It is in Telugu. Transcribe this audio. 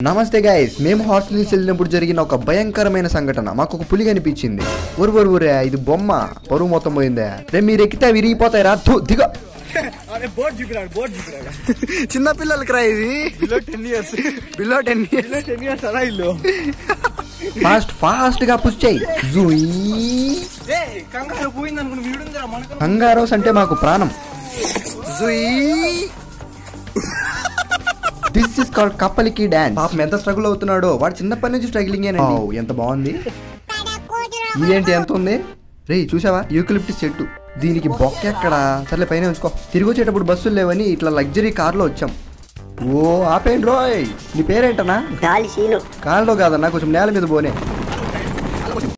నమస్తే గైస్, మేము హార్స్లీ వెళ్ళినప్పుడు జరిగిన ఒక భయంకరమైన సంఘటన. మాకు ఒక పులి కనిపించింది. ఊరే ఇది బొమ్మ, పరువు మొత్తం పోయిందే. రేపు మీరు ఎక్కితే విరిగిపోతాయి రా. దిగ చిన్న పిల్లలకి రా ఇది. బిలో 10 years అలా ఇల్లు. ఫాస్ట్ గా పుష్ చేయి. కంగారోస్ అంటే మాకు ప్రాణం. దిస్ ఇస్ కాల్డ్ కప్పలికి డాన్స్. పాపం ఎంత స్ట్రగుల్ అవుతున్నాడో. వాడు చిన్నప్పటి నుంచి స్ట్రగ్లింగ్. ఎంత బాగుంది. ఇదేంటి ఎంత ఉంది రే, చూసావా? యూకలిప్టిస్ చెట్టు. దీనికి బొక్క ఎక్కడ? సర్లే పైన ఉంచుకో. తిరిగి వచ్చేటప్పుడు బస్సులు లేవని ఇట్లా లగ్జరీ కార్ లో వచ్చాం. ఓ ఆపేండి రోయ్. నీ పేరేంటనా? కాళ్ళలో కాదన్నా, కొంచెం నేల మీద పోనే.